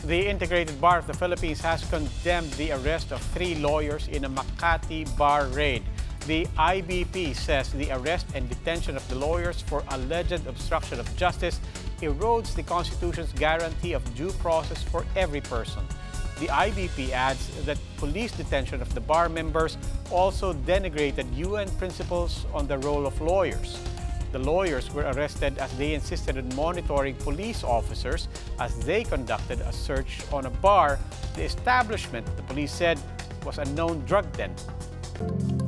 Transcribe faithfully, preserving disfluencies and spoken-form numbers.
The Integrated Bar of the Philippines has condemned the arrest of three lawyers in a Makati bar raid. The I B P says the arrest and detention of the lawyers for alleged obstruction of justice erodes the Constitution's guarantee of due process for every person. The I B P adds that police detention of the bar members also denigrated U N principles on the role of lawyers. The lawyers were arrested as they insisted on monitoring police officers as they conducted a search on a bar, the establishment, the police said, was a known drug den.